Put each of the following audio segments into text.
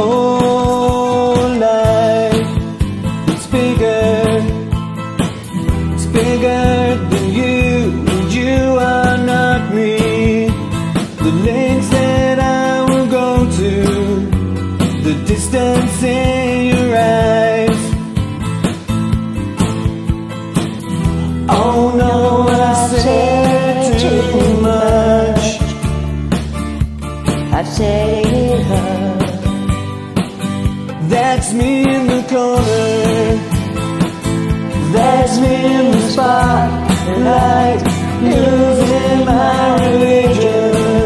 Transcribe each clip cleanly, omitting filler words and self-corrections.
whole life. It's bigger than you, and you are not me. The lengths that I will go to, the distance in your eyes. Oh no, I said too much. I've said it hard. That's me in the corner. That's me in the spotlight, losing my religion,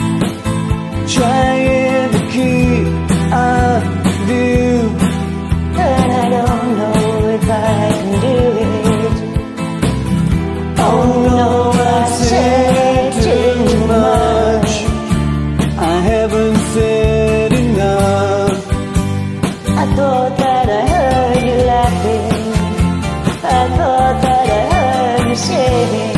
trying to keep up view, and I don't know if I can do it. Oh no, I said too much. I haven't said enough. I thought that I heard you laughing. I thought that I heard you saying,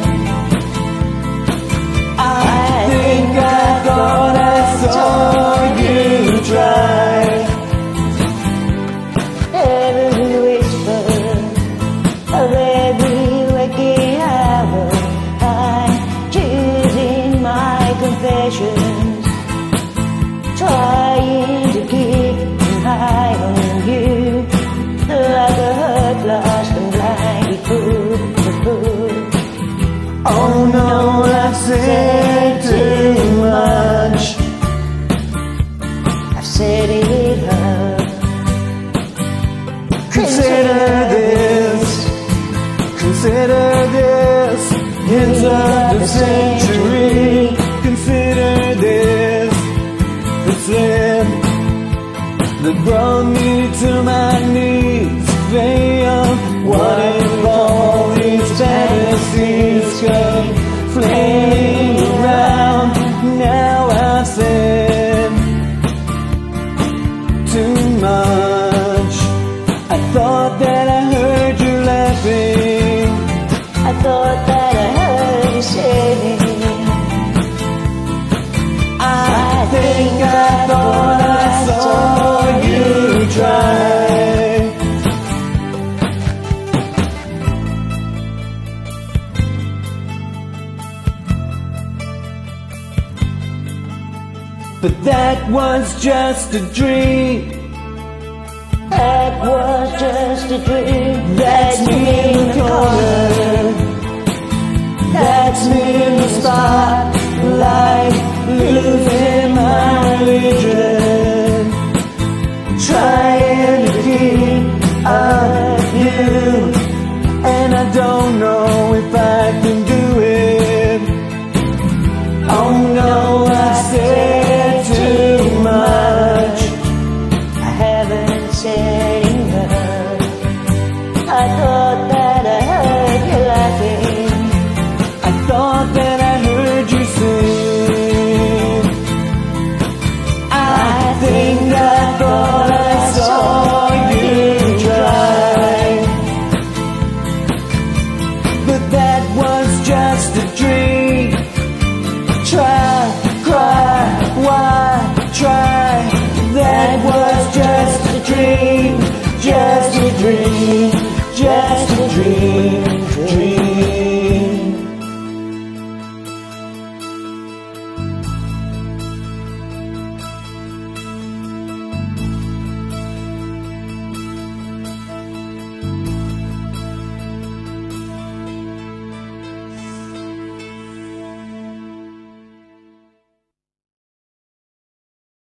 I think I thought I saw you try. every whisper of every waking hour, I'm choosing my confessions, trying to keep an eye on you, like a hurt, lost and blinded fool. Oh no, I said too much. I've said it hard. Consider this, end of the century. Consider this, the slip that brought me to my knees. Veil, what if all these fantasies come flailing around? Now I've said too much. I thought that I heard you laughing. I thought that I heard you saying, I think I thought I saw you try. But that was just a dream. that was just a dream. That's me in the corner. That's me in the spotlight, losing my religion.